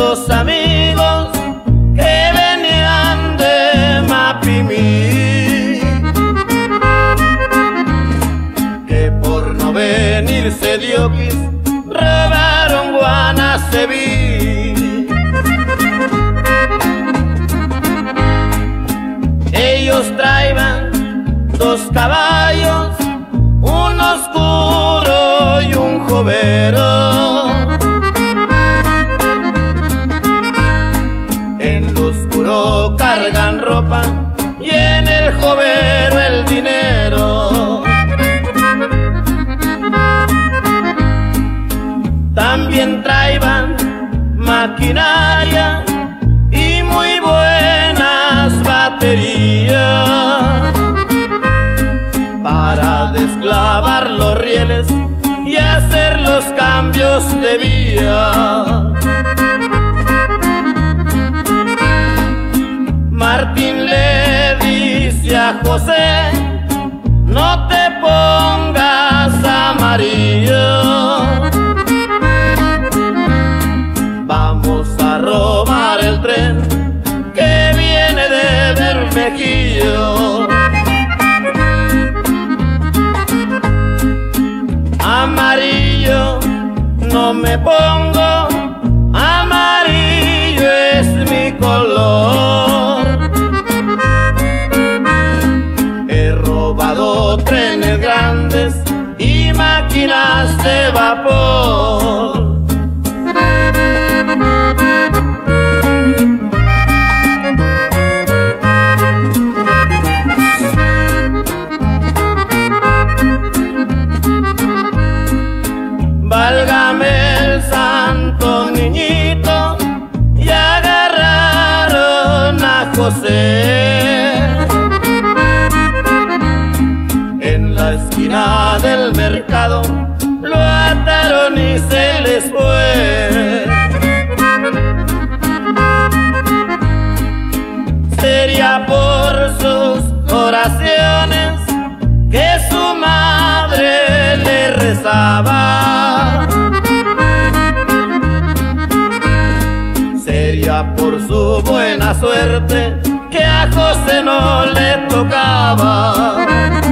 dos amigos que venían de Mapimí, que por no venirse de Oquis robaron Guanaceví. Ellos traían dos caballos, un oscuro y un jovero. En lo oscuro cargan ropa y en el jovero el dinero. También traían maquinaria y muy buenas baterías para desclavar los rieles y hacer los cambios de vía. Martín le dice a José: no te pongas amarillo, vamos a robar el tren que viene de Bermejillo. Amarillo no me pongo, amarillo es mi color. He robado trenes grandes y máquinas de vapor. Válgame el santo niñito, y agarraron a José en la esquina del mercado, lo ataron y se les fue. Sería por sus oraciones que su madre le rezaba, sería por su buena suerte que a José no le tocaba.